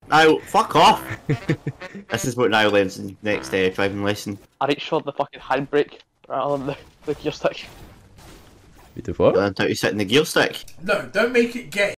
Now, fuck off! This is what Niall learns in next driving lesson. I reach for the fucking handbrake rather than the gear stick. Wait, the what? You learned how to sit in the gear stick. No, don't make it gay.